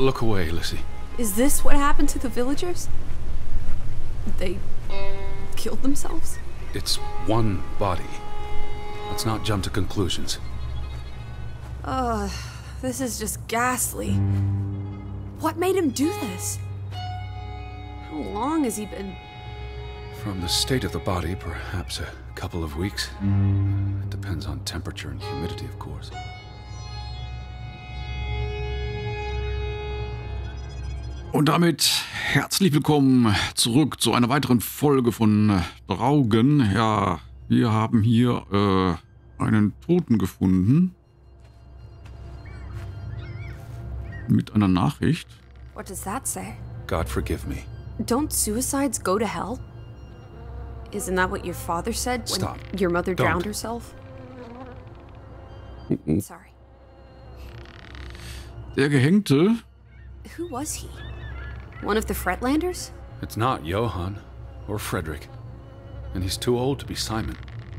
Look away, Lissy. Is this what happened to the villagers? They killed themselves? It's one body. Let's not jump to conclusions. This is just ghastly. What made him do this? How long has he been... From the state of the body, perhaps a couple of weeks. It depends on temperature and humidity, of course. Und damit herzlich willkommen zurück zu einer weiteren Folge von Draugen. Ja, wir haben hier einen Toten gefunden. Mit einer Nachricht. What does that say? God forgive me. Don't suicides go to hell? Isn't that what your father said when Stop. your mother Don't. drowned herself? Sorry. Der Gehängte. Who was he? One of the Fretlanders? It's not Johann or Frederick. And he's too old to be Simon.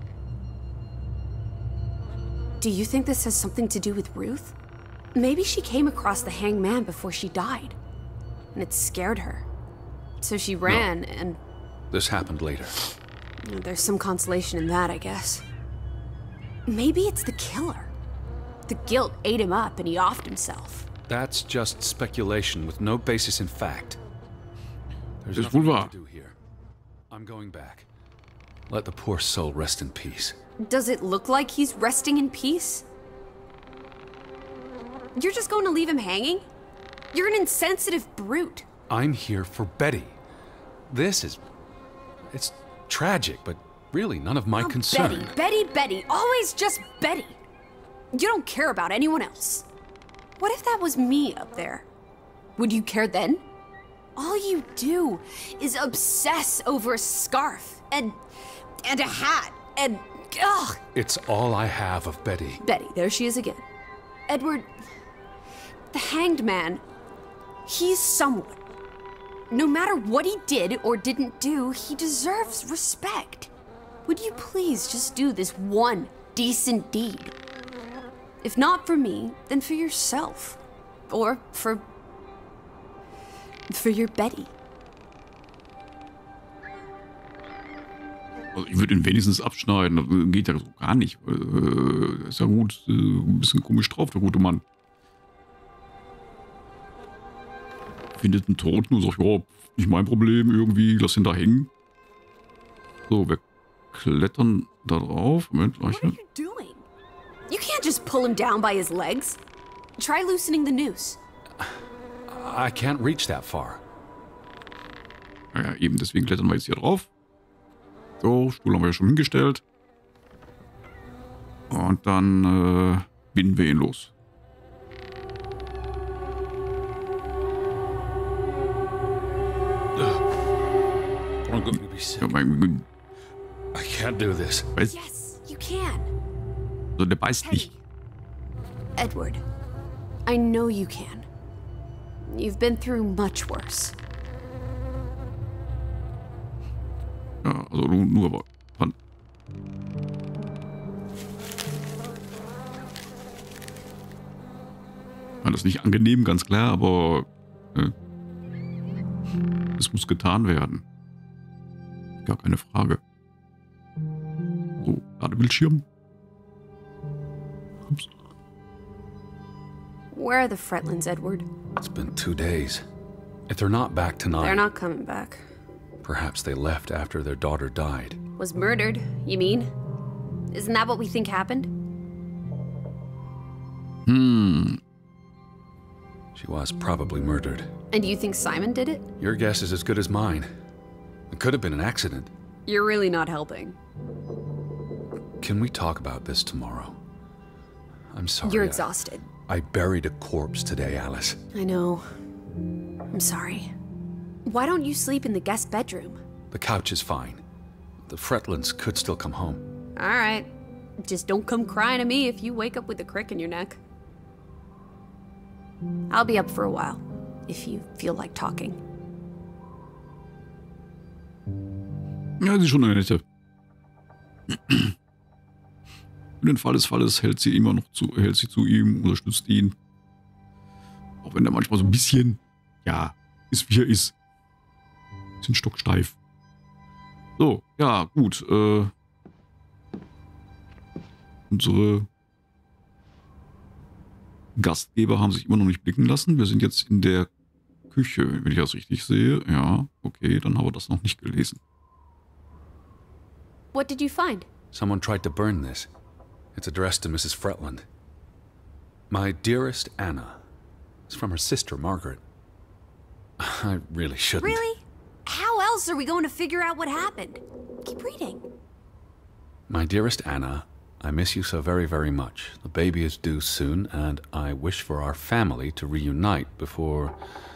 Do you think this has something to do with Ruth? Maybe she came across the hanged man before she died, and it scared her. So she ran, and This happened later. there's some consolation in that, I guess. Maybe it's the killer. The guilt ate him up, and he offed himself. That's just speculation with no basis in fact. There's Ist wohl nothing wahr. to do here. I'm going back. Let the poor soul rest in peace. Does it look like he's resting in peace? You're just going to leave him hanging? You're an insensitive brute. I'm here for Betty. It's tragic, but really none of my Oh, concern. Betty, always just Betty. You don't care about anyone else. What if that was me up there? Would you care then? All you do is obsess over a scarf and a hat and ugh. It's all I have of Betty. Betty, there she is again. Edward, the hanged man, he's someone. No matter what he did or didn't do, he deserves respect. Would you please just do this one decent deed? If not for me, then for yourself. Or for your Betty. Also ich würde ihn wenigstens abschneiden. Das geht ja so gar nicht. Ist ja gut. Ein bisschen komisch drauf, der gute Mann. Findet einen Toten und sagt, ja, nicht mein Problem irgendwie, lass ihn da hängen. So, wir klettern da drauf. Moment, What are you doing? You can't just pull him down by his legs. Try loosening the noose. I can't reach that far. Ja, eben, deswegen klettern wir jetzt hier drauf. So, Stuhl haben wir ja schon hingestellt. Und dann binden wir ihn los. I'm going to be sick. Ja, mein, I can't do this. weiß, Yes, you can. also der beißt nicht. Edward, I know you can. You've been through much worse. Ja, also nur aber. Dann. Ja, das ist nicht angenehm, ganz klar, aber es muss getan werden. Gar keine Frage. So, Ladebildschirm. Ups. Where are the Fretlands, Edward? It's been 2 days. If they're not back tonight, They're not coming back. perhaps they left after their daughter died. Was murdered, you mean? Isn't that what we think happened? She was probably murdered. And you think Simon did it? Your guess is as good as mine. It could have been an accident. You're really not helping. Can we talk about this tomorrow? I'm sorry. You're exhausted. I buried a corpse today, Alice. I know. I'm sorry. Why don't you sleep in the guest bedroom? The couch is fine. The Fretlands could still come home. All right. Just don't come crying to me if you wake up with a crick in your neck. I'll be up for a while, if you feel like talking. Ja, sie ist schon eine nette. Für den Fall des Falles hält sie immer noch hält sie zu ihm, unterstützt ihn. Auch wenn der manchmal so ein bisschen, ja, ist wie er ist. Bisschen stocksteif. So, ja, gut. Unsere Gastgeber haben sich immer noch nicht blicken lassen. Wir sind jetzt in der Küche, wenn ich das richtig sehe. Ja, okay, dann haben wir das noch nicht gelesen. What did you find? Someone tried to burn this. It's addressed to Mrs. Fretland. My dearest Anna. It's from her sister, Margaret. I really shouldn't. Really? How else are we going to figure out what happened? Keep reading. My dearest Anna, I miss you so very, very much. The baby is due soon, and I wish for our family to reunite before...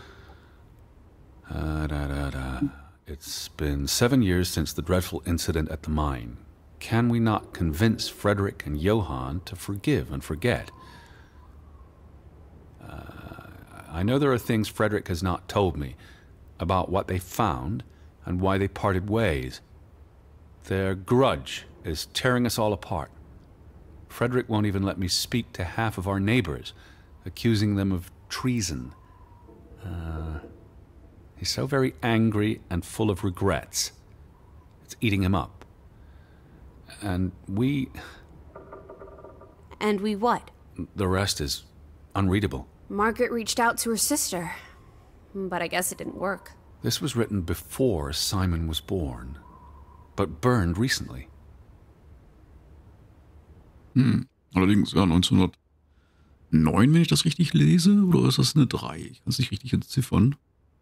It's been 7 years since the dreadful incident at the mine. Can we not convince Frederick and Johann to forgive and forget? I know there are things Frederick has not told me about what they found and why they parted ways. Their grudge is tearing us all apart. Frederick won't even let me speak to half of our neighbors, accusing them of treason. He's so very angry and full of regrets. It's eating him up. And we... And we what? The rest is unreadable. Margaret reached out to her sister, but I guess it didn't work. This was written before Simon was born, but burned recently. Allerdings, ja, 1909, wenn ich das richtig lese, oder ist das eine 3? Ich kann es nicht richtig entziffern.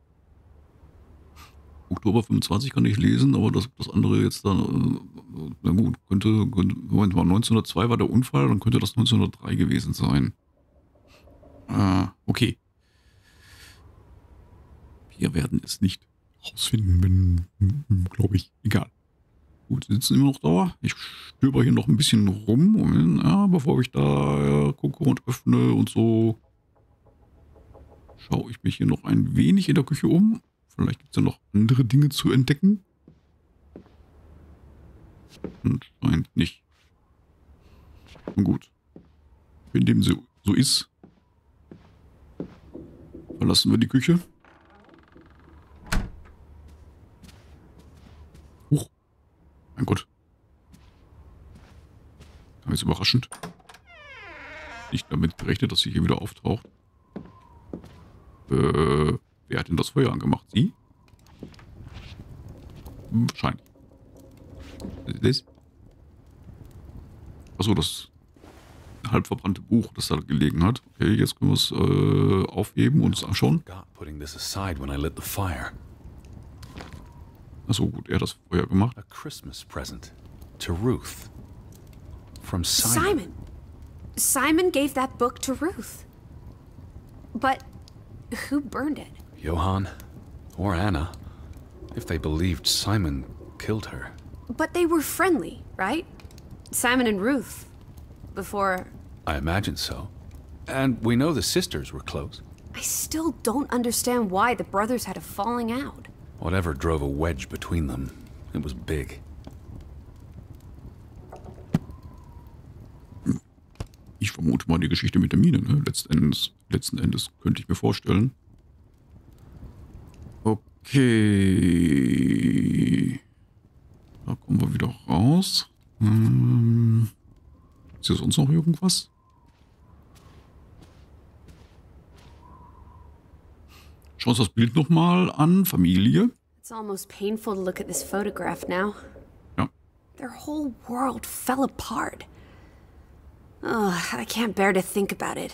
Oktober 25 kann ich lesen, aber das andere jetzt dann, na gut, könnte, Moment mal, 1902 war der Unfall, dann könnte das 1903 gewesen sein. Okay. Wir werden es nicht rausfinden, wenn, glaube ich, egal. Gut, sie sitzen immer noch da. Ich stöber hier noch ein bisschen rum, ja, bevor ich da gucke und öffne und so. Schaue ich mich hier noch ein wenig in der Küche um. Vielleicht gibt es ja noch andere Dinge zu entdecken. Anscheinend nicht. Nun gut. Wenn dem so ist, verlassen wir die Küche. Huch. Mein Gott. Aber ist überraschend. Nicht damit gerechnet, dass sie hier wieder auftaucht. Wer hat denn das Feuer angemacht? Sie? Wahrscheinlich. Das? Achso, das halb verbrannte Buch, das da gelegen hat. Okay, jetzt können wir es aufheben und es anschauen. Achso, gut, er hat das Feuer gemacht. A Christmas present to Ruth. From Simon. Simon gave that book to Ruth. But who burned it? Johann or Anna, if they believed Simon killed her. But they were friendly, right? Simon and Ruth. Before... I imagine so. And we know the sisters were close. I still don't understand why the brothers had a falling out. Whatever drove a wedge between them, it was big. Ich vermute mal die Geschichte mit der Mine, ne? Letzten Endes könnte ich mir vorstellen. Okay. Da kommen wir wieder raus. Ist hier sonst noch irgendwas? Schauen wir uns das Bild nochmal an. Familie. It's almost painful to look at this photograph now. Ja. Their whole world fell apart. Ugh, I can't bear to think about it.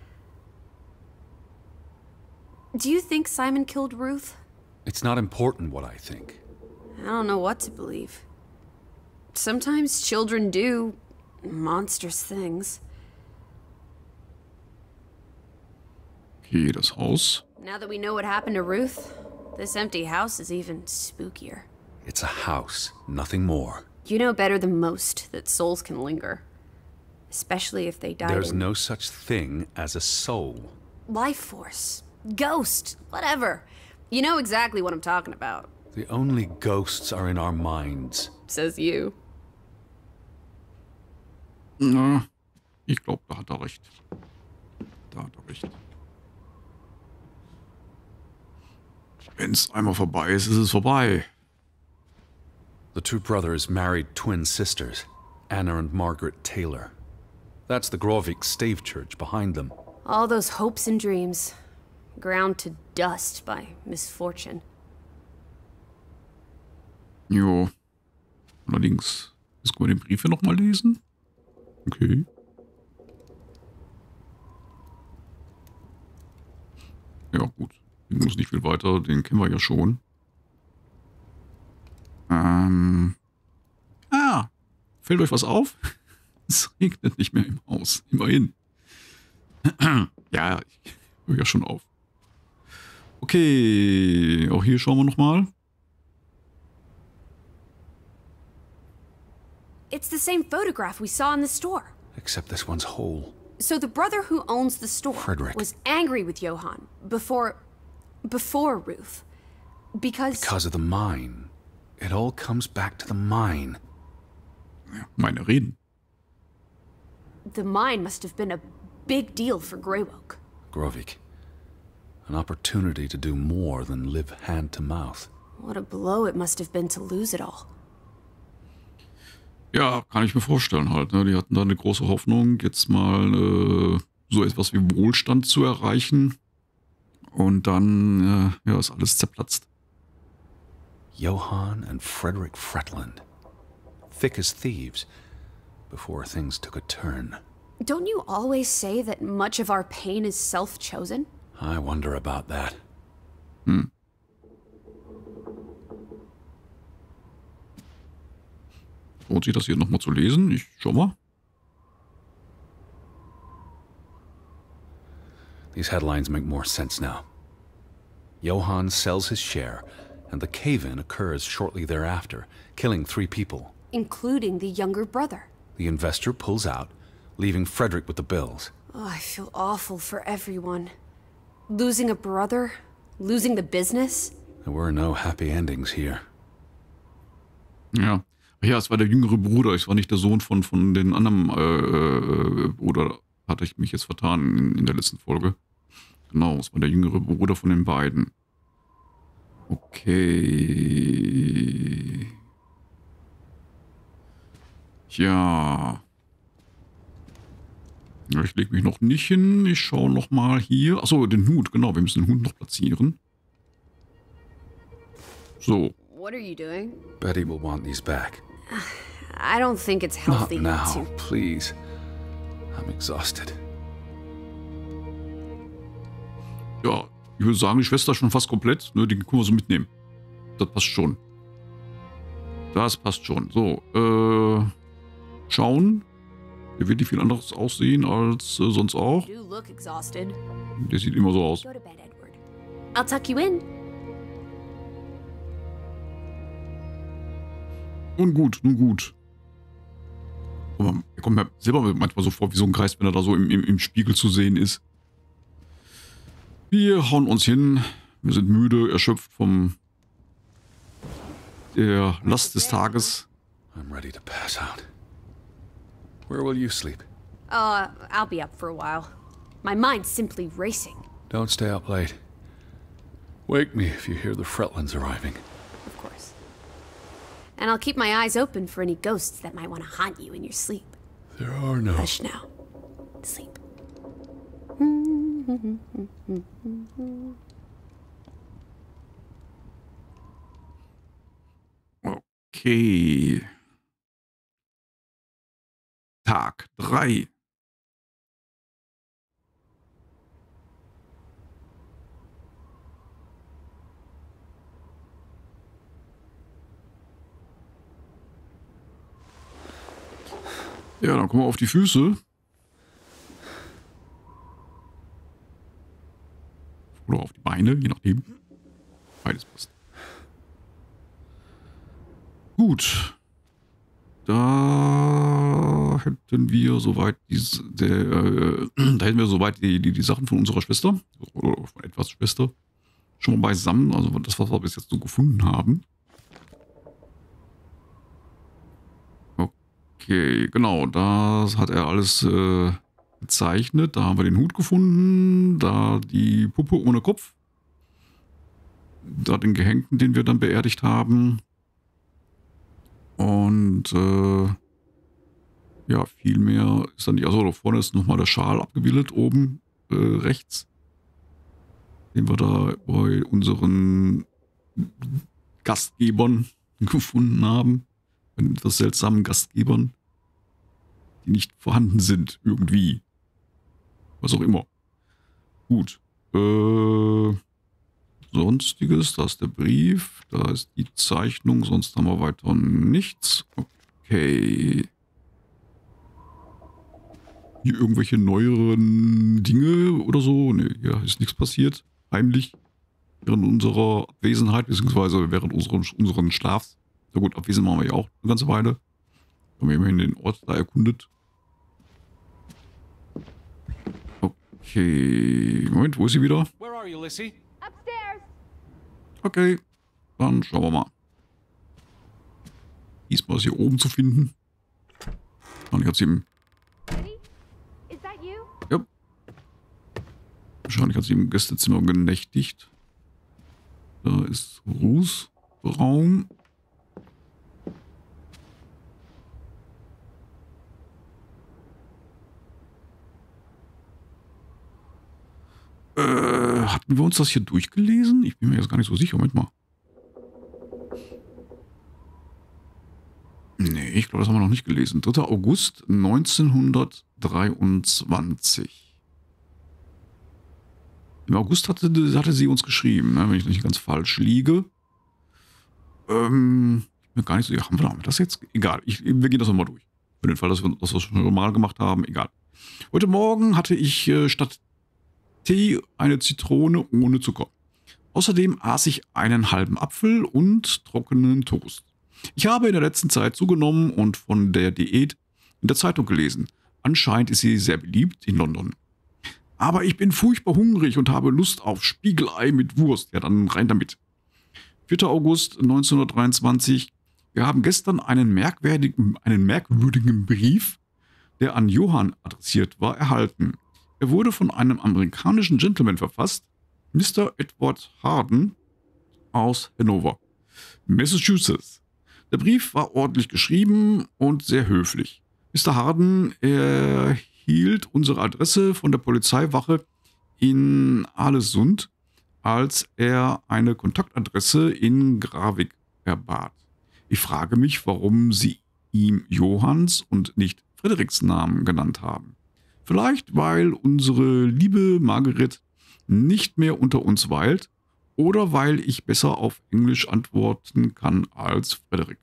Do you think Simon killed Ruth? It's not important what I think. I don't know what to believe. Sometimes children do monstrous things. Okay, das Haus. Now that we know what happened to Ruth, this empty house is even spookier. It's a house, nothing more. You know better than most that souls can linger. Especially if they died There's no such thing as a soul. Life force. Ghost. Whatever. You know exactly what I'm talking about. The only ghosts are in our minds. Says you. Na, ich glaube, da hat er recht. Da hat er recht. Wenn es einmal vorbei ist, ist es vorbei. The two brothers married twin sisters, Anna and Margaret Taylor. That's the Grovik Stave Church behind them. All those hopes and dreams, ground to dust by misfortune. Jo. Allerdings, müssen wir den Brief ja nochmal lesen? Okay. Ja, gut. Den muss nicht viel weiter, den kennen wir ja schon. Fällt euch was auf? Es regnet nicht mehr im Haus. Immerhin. Ja, ich höre ja schon auf. Okay, auch hier schauen wir nochmal. It's the same photograph we saw in the store. Except this one's whole. So the brother who owns the store Frederick. was angry with Johann before Ruth. Because of the mine. It all comes back to the mine. Ja, meine Reden. The mine must have been a big deal for Greywoke. Grovik. An opportunity to do more than live hand to mouth. What a blow it must have been to lose it all. Ja, kann ich mir vorstellen halt. Ne? Die hatten da eine große Hoffnung, jetzt mal so etwas wie Wohlstand zu erreichen. Und dann ja, ist alles zerplatzt. Johann and Frederick Fretland. Thick as thieves, before things took a turn. Don't you always say that much of our pain is self-chosen? I wonder about that. Lohnt sich das hier nochmal zu lesen? Ich schau mal. These headlines make more sense now. Johann sells his share, and the cave-in occurs shortly thereafter, killing 3 people. Including the younger brother. The investor pulls out, leaving Frederick with the bills. Oh, I feel awful for everyone. Losing a brother, losing the business. There were no happy endings here. Ja. Ja, es war der jüngere Bruder. Es war nicht der Sohn von den anderen Bruder. Hatte ich mich jetzt vertan in der letzten Folge. Genau, es war der jüngere Bruder von den beiden. Okay. Ja. Ja, ich lege mich noch nicht hin. Ich schaue noch mal hier. Achso, den Hut. Genau, wir müssen den Hut noch platzieren. So. What are you doing? Betty will want these back. I don't think it's Not healthy now, to... please. I'm exhausted. Ja, ich würde sagen, die Schwester ist schon fast komplett. Ne, die können wir so mitnehmen. Das passt schon. Das passt schon. So, schauen. Der wird nicht viel anderes aussehen als sonst auch. You do look exhausted. Der sieht immer so aus. Go to bed, Edward. I'll tuck you in. Nun gut, nun gut. Aber er kommt mir selber manchmal so vor wie so ein Geist, wenn er da so im Spiegel zu sehen ist. Wir hauen uns hin. Wir sind müde, erschöpft vom der Last des Tages. I'm ready to pass out. Where will you sleep? I'll be up for a while. My mind's simply racing. Don't stay up late. Wake me if you hear the Fretlands arriving. Of course. And I'll keep my eyes open for any ghosts that might want to haunt you in your sleep. There are no... Hush now. Sleep. Okay. Tag 3. Ja, dann kommen wir auf die Füße. Oder auf die Beine, je nachdem. Beides passt. Gut. Da hätten wir soweit die Sachen von unserer Schwester oder von etwas Schwester schon mal beisammen, also das, was wir bis jetzt so gefunden haben. Okay, genau, das hat er alles gezeichnet. Da haben wir den Hut gefunden, da die Puppe ohne Kopf. da den Gehängten, den wir dann beerdigt haben. Und ja, viel mehr ist dann nicht. Also da vorne ist nochmal der Schal abgebildet, oben rechts, den wir da bei unseren Gastgebern gefunden haben. Bei etwas seltsamen Gastgebern, die nicht vorhanden sind, irgendwie. Was auch immer. Gut. Sonstiges, da ist der Brief, da ist die Zeichnung, sonst haben wir weiter nichts. Okay. Hier irgendwelche neueren Dinge oder so? Ne, hier ist nichts passiert. Heimlich. Während unserer Abwesenheit, beziehungsweise während unseren Schlafs. Na gut, abwesend waren wir ja auch eine ganze Weile. Haben wir immerhin den Ort da erkundet. Okay. Moment, wo ist sie wieder? Where are you, Lissy? Upstairs. Okay. Dann schauen wir mal. Diesmal ist hier oben zu finden. Und ich hat sie im. Eddie, is that you? Ja. Wahrscheinlich hat sie im Gästezimmer genächtigt. Da ist Ruths Raum. Hatten wir uns das hier durchgelesen? Ich bin mir jetzt gar nicht so sicher. Moment mal. Nee, ich glaube, das haben wir noch nicht gelesen. 3. August 1923. Im August hatte sie uns geschrieben, ne, wenn ich nicht ganz falsch liege. Ich bin gar nicht so sicher. Haben wir das jetzt? Egal, wir gehen das nochmal durch. Für den Fall, dass wir das schon mal gemacht haben, egal. Heute Morgen hatte ich statt Tee eine Zitrone ohne Zucker. Außerdem aß ich einen halben Apfel und trockenen Toast. Ich habe in der letzten Zeit zugenommen und von der Diät in der Zeitung gelesen. Anscheinend ist sie sehr beliebt in London. Aber ich bin furchtbar hungrig und habe Lust auf Spiegelei mit Wurst. Ja, dann rein damit. 4. August 1923. Wir haben gestern einen merkwürdigen Brief, der an Johann adressiert war, erhalten. Er wurde von einem amerikanischen Gentleman verfasst, Mr. Edward Harden aus Hannover, Massachusetts. Der Brief war ordentlich geschrieben und sehr höflich. Mr. Harden erhielt unsere Adresse von der Polizeiwache in Alesund, als er eine Kontaktadresse in Gravik erbat. Ich frage mich, warum sie ihm Johanns und nicht Frederiks Namen genannt haben. Vielleicht, weil unsere liebe Margaret nicht mehr unter uns weilt oder weil ich besser auf Englisch antworten kann als Frederick.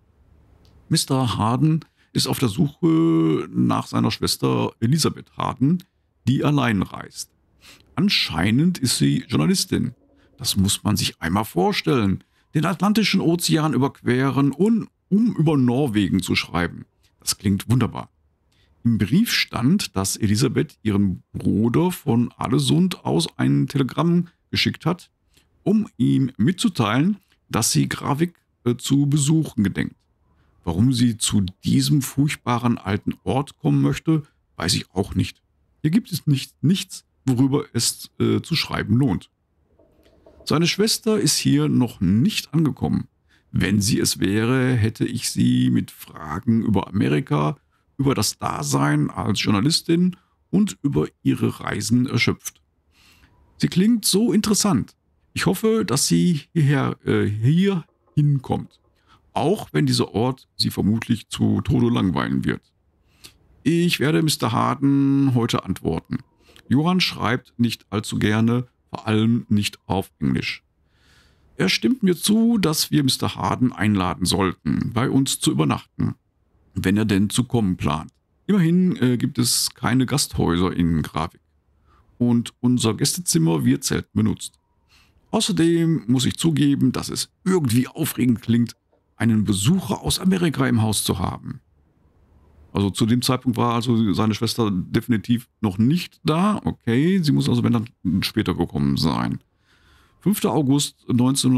Mr. Harden ist auf der Suche nach seiner Schwester Elisabeth Harden, die allein reist. Anscheinend ist sie Journalistin. Das muss man sich einmal vorstellen. Den Atlantischen Ozean überqueren, um über Norwegen zu schreiben. Das klingt wunderbar. Im Brief stand, dass Elisabeth ihren Bruder von Alesund aus ein Telegramm geschickt hat, um ihm mitzuteilen, dass sie Gravik zu besuchen gedenkt. Warum sie zu diesem furchtbaren alten Ort kommen möchte, weiß ich auch nicht. Hier gibt es nichts, worüber es zu schreiben lohnt. Seine Schwester ist hier noch nicht angekommen. Wenn sie es wäre, hätte ich sie mit Fragen über Amerika, über das Dasein als Journalistin und über ihre Reisen erschöpft. Sie klingt so interessant. Ich hoffe, dass sie hier hinkommt. Auch wenn dieser Ort sie vermutlich zu Tode langweilen wird. Ich werde Mr. Harden heute antworten. Johann schreibt nicht allzu gerne, vor allem nicht auf Englisch. Er stimmt mir zu, dass wir Mr. Harden einladen sollten, bei uns zu übernachten, wenn er denn zu kommen plant. Immerhin gibt es keine Gasthäuser in Gravik. Und unser Gästezimmer wird selten benutzt. Außerdem muss ich zugeben, dass es irgendwie aufregend klingt, einen Besucher aus Amerika im Haus zu haben. Also zu dem Zeitpunkt war also seine Schwester definitiv noch nicht da. Okay, sie muss also wenn dann später gekommen sein. 5. August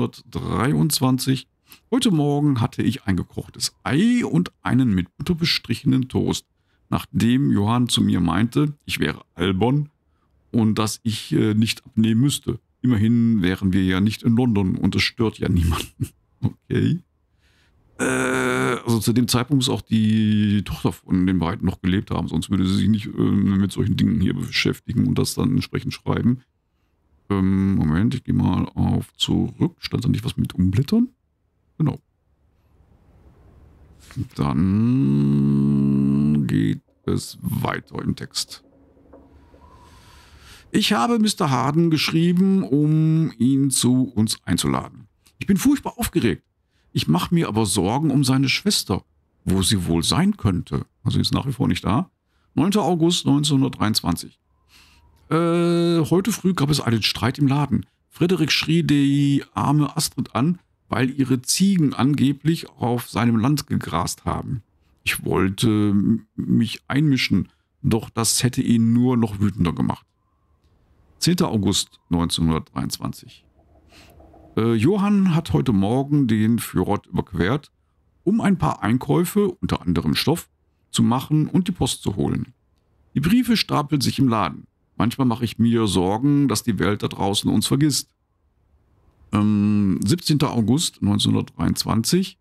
1923. Heute Morgen hatte ich ein gekochtes Ei und einen mit Butter bestrichenen Toast, nachdem Johann zu mir meinte, ich wäre albern und dass ich nicht abnehmen müsste. Immerhin wären wir ja nicht in London und es stört ja niemanden. Okay. Also zu dem Zeitpunkt muss auch die Tochter von den beiden noch gelebt haben, sonst würde sie sich nicht mit solchen Dingen hier beschäftigen und das dann entsprechend schreiben. Moment, ich gehe mal auf zurück. Stand da nicht was mit umblättern? Genau. Dann geht es weiter im Text. Ich habe Mr. Harden geschrieben, um ihn zu uns einzuladen. Ich bin furchtbar aufgeregt. Ich mache mir aber Sorgen um seine Schwester, wo sie wohl sein könnte. Also ist nach wie vor nicht da. 9. August 1923. Heute früh gab es einen Streit im Laden. Frederik schrie die arme Astrid an, weil ihre Ziegen angeblich auf seinem Land gegrast haben. Ich wollte mich einmischen, doch das hätte ihn nur noch wütender gemacht. 10. August 1923. Johann hat heute Morgen den Fürth überquert, um ein paar Einkäufe, unter anderem Stoff, zu machen und die Post zu holen. Die Briefe stapeln sich im Laden. Manchmal mache ich mir Sorgen, dass die Welt da draußen uns vergisst. 17. August 1923.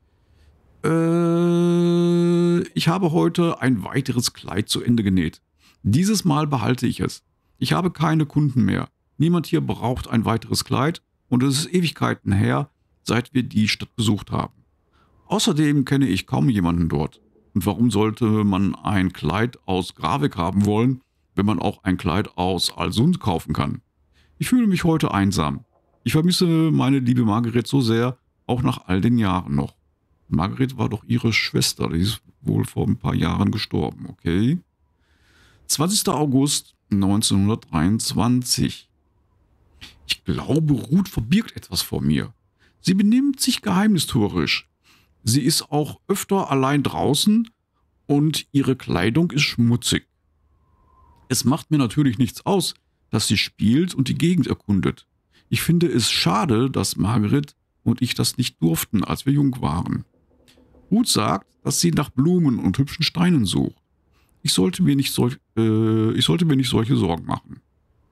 Ich habe heute ein weiteres Kleid zu Ende genäht. Dieses Mal behalte ich es. Ich habe keine Kunden mehr. Niemand hier braucht ein weiteres Kleid und es ist Ewigkeiten her, seit wir die Stadt besucht haben. Außerdem kenne ich kaum jemanden dort. Und warum sollte man ein Kleid aus Gravik haben wollen, wenn man auch ein Kleid aus Alsund kaufen kann? Ich fühle mich heute einsam. Ich vermisse meine liebe Margaret so sehr, auch nach all den Jahren noch. Margaret war doch ihre Schwester, die ist wohl vor ein paar Jahren gestorben, okay? 20. August 1923. Ich glaube, Ruth verbirgt etwas vor mir. Sie benimmt sich geheimnistuerisch. Sie ist auch öfter allein draußen und ihre Kleidung ist schmutzig. Es macht mir natürlich nichts aus, dass sie spielt und die Gegend erkundet. Ich finde es schade, dass Margaret und ich das nicht durften, als wir jung waren. Ruth sagt, dass sie nach Blumen und hübschen Steinen sucht. Ich sollte mir nicht solche Sorgen machen.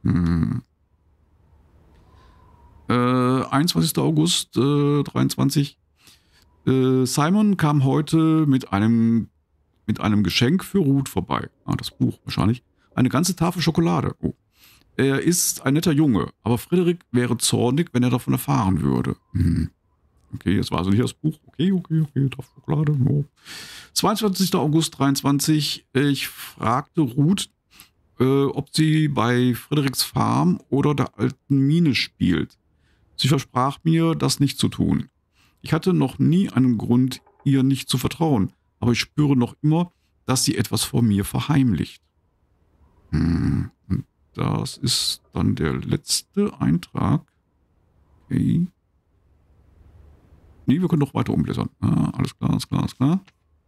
21. August 23. Simon kam heute mit einem Geschenk für Ruth vorbei. Das Buch wahrscheinlich. Eine ganze Tafel Schokolade. Oh. Er ist ein netter Junge, aber Frederik wäre zornig, wenn er davon erfahren würde. Okay, jetzt war also nicht das Buch. Okay, Tafel Schokolade. No. 22. August 23. Ich fragte Ruth, ob sie bei Frederiks Farm oder der alten Mine spielt. Sie versprach mir, das nicht zu tun. Ich hatte noch nie einen Grund, ihr nicht zu vertrauen, aber ich spüre noch immer, dass sie etwas vor mir verheimlicht. Und das ist dann der letzte Eintrag. Okay. Nee, wir können noch weiter umblättern. Alles klar.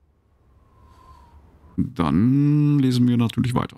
Dann lesen wir natürlich weiter.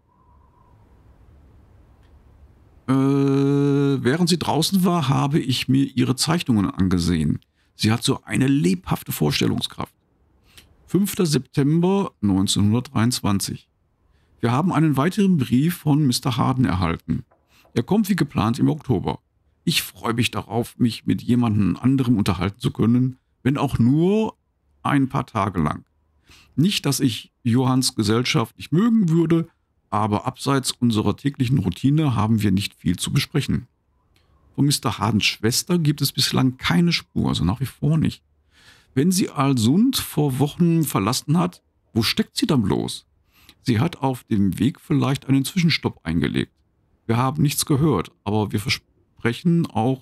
Während sie draußen war, habe ich mir ihre Zeichnungen angesehen. Sie hat so eine lebhafte Vorstellungskraft. 5. September 1923. Wir haben einen weiteren Brief von Mr. Harden erhalten. Er kommt wie geplant im Oktober. Ich freue mich darauf, mich mit jemandem anderem unterhalten zu können, wenn auch nur ein paar Tage lang. Nicht, dass ich Johanns Gesellschaft nicht mögen würde, aber abseits unserer täglichen Routine haben wir nicht viel zu besprechen. Von Mr. Hardens Schwester gibt es bislang keine Spur, also nach wie vor nicht. Wenn sie Alsund vor Wochen verlassen hat, wo steckt sie dann bloß? Sie hat auf dem Weg vielleicht einen Zwischenstopp eingelegt. Wir haben nichts gehört, aber wir sprechen auch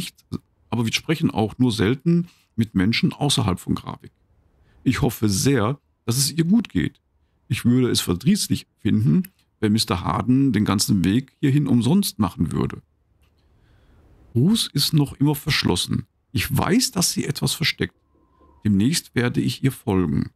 nur selten mit Menschen außerhalb von Gravik. Ich hoffe sehr, dass es ihr gut geht. Ich würde es verdrießlich finden, wenn Mr. Harden den ganzen Weg hierhin umsonst machen würde. Ruth ist noch immer verschlossen. Ich weiß, dass sie etwas versteckt. Demnächst werde ich ihr folgen.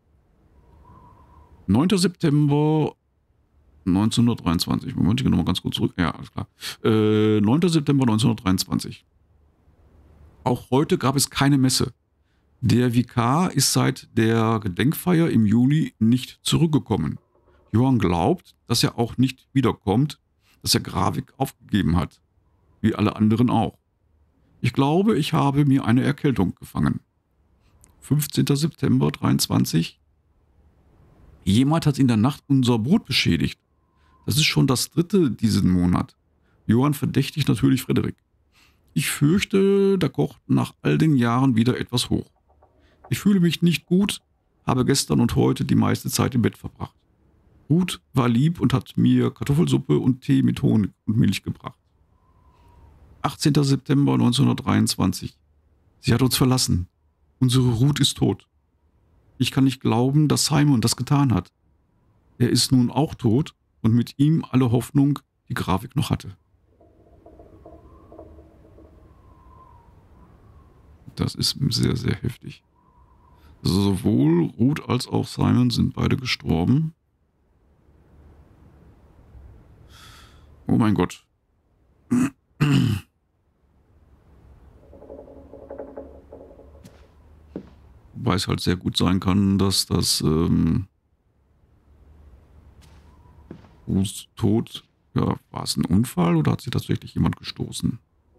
9. September 1923. Moment, ich gehe nochmal ganz kurz zurück. Ja, alles klar. 9. September 1923. Auch heute gab es keine Messe. Der Vikar ist seit der Gedenkfeier im Juli nicht zurückgekommen. Johann glaubt, dass er auch nicht wiederkommt, dass er Gravik aufgegeben hat. Wie alle anderen auch. Ich glaube, ich habe mir eine Erkältung gefangen. 15. September 23. Jemand hat in der Nacht unser Brot beschädigt. Das ist schon das 3. diesen Monat. Johann verdächtigt natürlich Frederik. Ich fürchte, da kocht nach all den Jahren wieder etwas hoch. Ich fühle mich nicht gut, habe gestern und heute die meiste Zeit im Bett verbracht. Ruth war lieb und hat mir Kartoffelsuppe und Tee mit Honig und Milch gebracht. 18. September 1923. Sie hat uns verlassen. Unsere Ruth ist tot. Ich kann nicht glauben, dass Simon das getan hat. Er ist nun auch tot und mit ihm alle Hoffnung, die Grafik noch hatte. Das ist sehr, sehr heftig. Also sowohl Ruth als auch Simon sind beide gestorben. Oh mein Gott. Wobei es halt sehr gut sein kann, dass das Ruths Tod, ja, war es ein Unfall oder hat sie tatsächlich jemand gestoßen?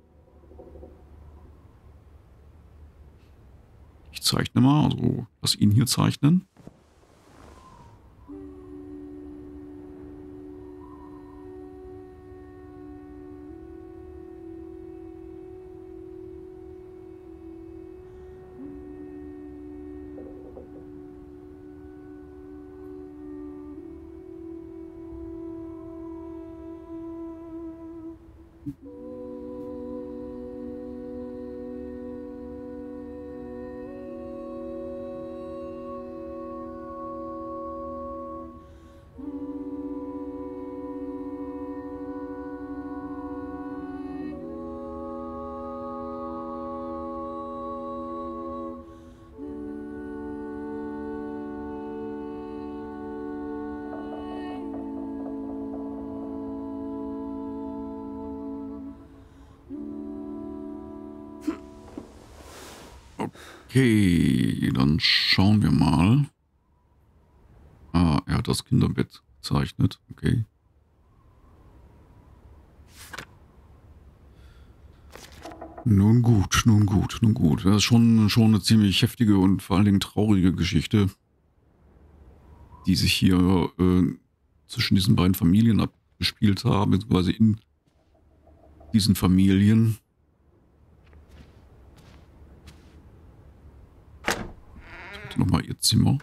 Ich zeichne mal, also lass ihn hier zeichnen. Okay, dann schauen wir mal. Ah, er hat das Kinderbett gezeichnet. Okay. Nun gut, nun gut, nun gut. Das ist schon eine ziemlich heftige und vor allen Dingen traurige Geschichte, die sich hier zwischen diesen beiden Familien abgespielt haben, beziehungsweise in diesen Familien. Nochmal ihr Zimmer.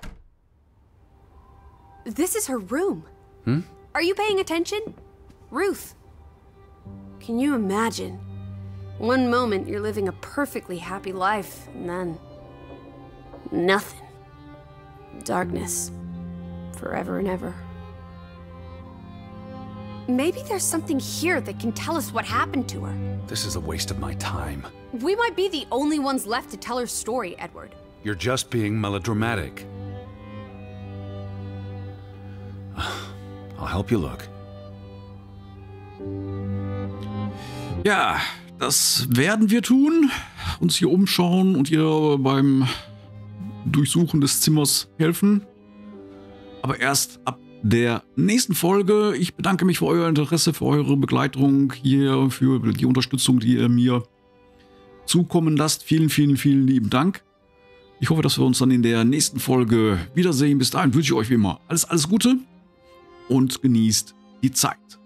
This is her room. Are you paying attention? Ruth. Can you imagine? One moment you're living a perfectly happy life, and then nothing. Darkness. Forever and ever. Maybe there's something here that can tell us what happened to her. This is a waste of my time. We might be the only ones left to tell her story, Edward. You're just being melodramatic. I'll help you look. Ja, das werden wir tun. Uns hier umschauen und ihr beim Durchsuchen des Zimmers helfen. Aber erst ab der nächsten Folge. Ich bedanke mich für euer Interesse, für eure Begleitung hier, für die Unterstützung, die ihr mir zukommen lasst. Vielen, vielen, vielen lieben Dank. Ich hoffe, dass wir uns dann in der nächsten Folge wiedersehen. Bis dahin wünsche ich euch wie immer alles Gute und genießt die Zeit.